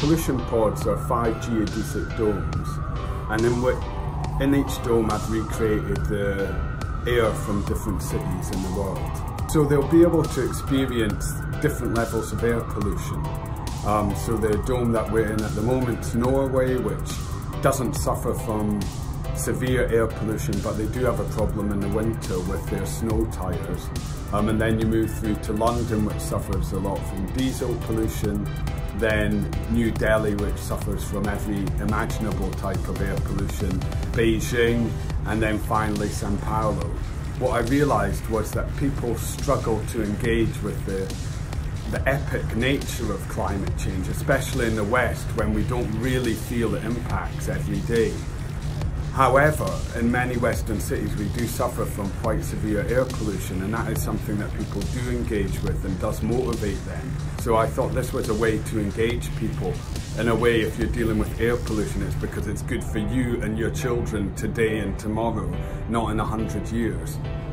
pollution pods are 5 geodesic domes, and in each dome I've recreated the air from different cities in the world. So they'll be able to experience different levels of air pollution. So the dome that we're in at the moment is Norway, which doesn't suffer from severe air pollution, but they do have a problem in the winter with their snow tyres. And then you move through to London, which suffers a lot from diesel pollution, then New Delhi, which suffers from every imaginable type of air pollution, Beijing, and then finally Sao Paulo. What I realised was that people struggle to engage with the epic nature of climate change, especially in the West when we don't really feel the impacts every day. However, in many Western cities we do suffer from quite severe air pollution, and that is something that people do engage with and does motivate them. So I thought this was a way to engage people. In a way, if you're dealing with air pollution, it's because it's good for you and your children today and tomorrow, not in 100 years.